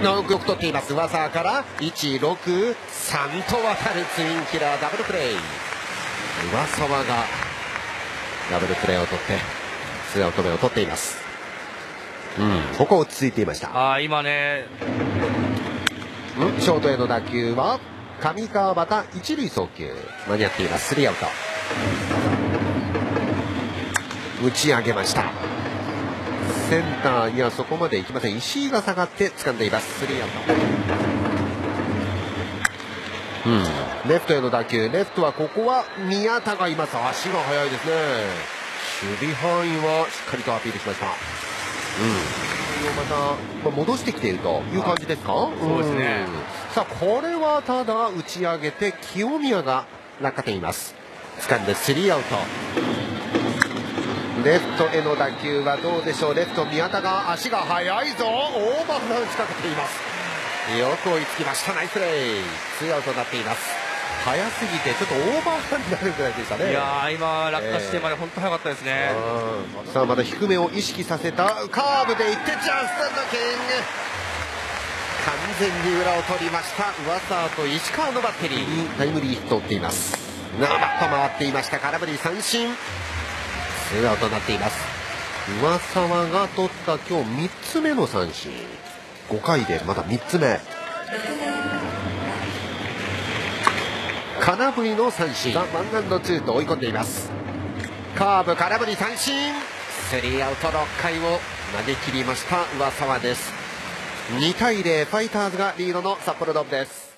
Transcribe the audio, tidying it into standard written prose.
よく取っています。上沢から163と渡るツインキラーダブルプレー。上沢がダブルプレーを取ってツーアウト目を取っています。ここ落ち着いていました。 今ね、 ショートへの打球は上川端一塁送球、間に合っています。スリーアウト。打ち上げました。センターにはそこまで行きません。石井が下がって掴んでいます。スリーアウト。レフトへの打球、レフトはここは宮田がいます。足が速いですね。守備範囲はしっかりとアピールしました。また戻してきているという感じですか。 そうですね。 さあこれはただ打ち上げて清宮が落下点います。掴んでスリーアウト。レフトへの打球はどうでしょう。レフト宮田が足が速いぞ。オーバーラン仕掛けています。よく追いつきました。ナイスプレー。ツーアウトになっています。速すぎてちょっとオーバーランになるぐらいでしたね。 いやー、今落下してまで本当速かったですね。 さあまた低めを意識させたカーブでいってチャンスだ。キング完全に裏を取りました。上沢と石川のバッテリーにタイムリーヒットを打っています。バット回っていました。空振り三振。ツーアウトになっています。上沢が取った今日3つ目の三振。5回でまだ3つ目。空振りの三振。ワンアンドツーと追い込んでいます。カーブ空振り三振。スリーアウト。6回を投げ切りました上沢です。2対0、ファイターズがリードの札幌ドームです。